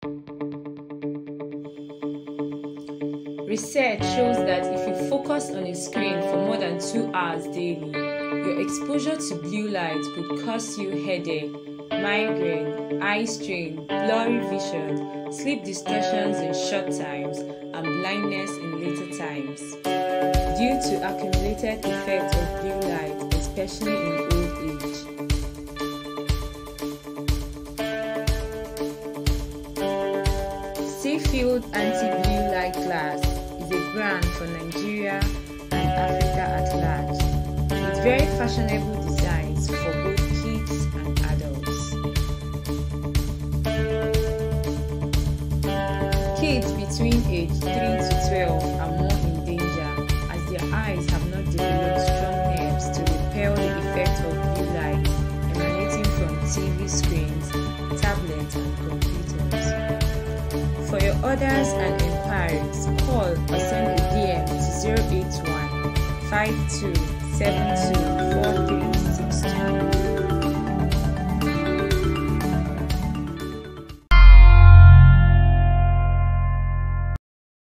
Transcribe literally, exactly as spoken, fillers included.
Research shows that if you focus on a screen for more than two hours daily, your exposure to blue light could cause you headache, migraine, eye strain, blurry vision, sleep distortions in short times, and blindness in later times, due to accumulated effects of blue light, especially in old age. Seafield Anti-Blue Light Glass is a brand for Nigeria and Africa at large, with very fashionable designs for both kids and adults. Kids between age three to twelve are more in danger as their eyes have not developed strong nerves to repel the effect of blue light emanating from T V screens, tablets, and computers. For your orders and inquiries, call or send a D M to zero eight one, five two seven two